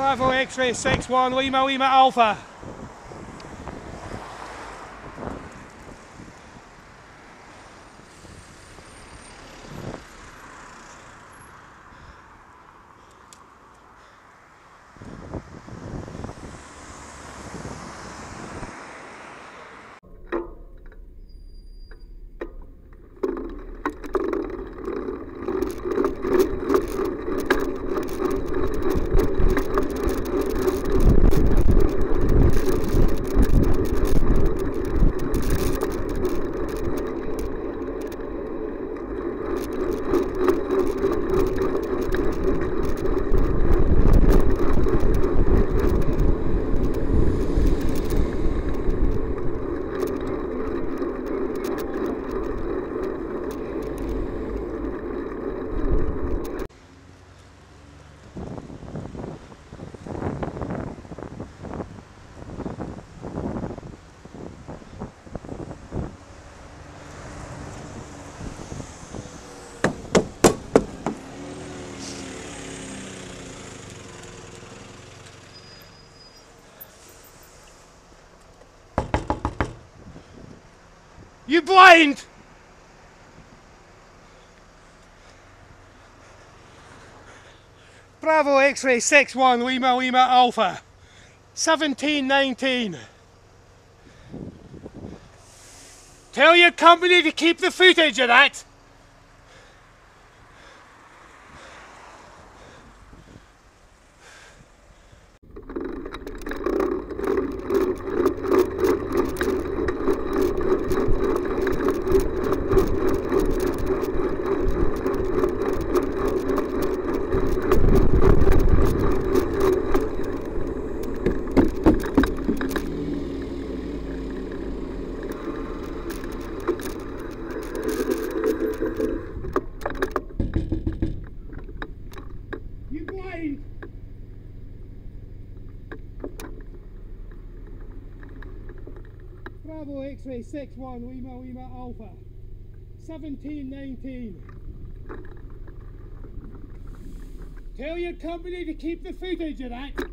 Bravo X-ray 61 Lima Lima Alpha. You blind! Bravo X-ray 61 Lima Lima Alpha 1719. Tell your company to keep the footage of that. You blind! Bravo X-ray 61 Lima Lima Alpha 1719. Tell your company to keep the footage of that.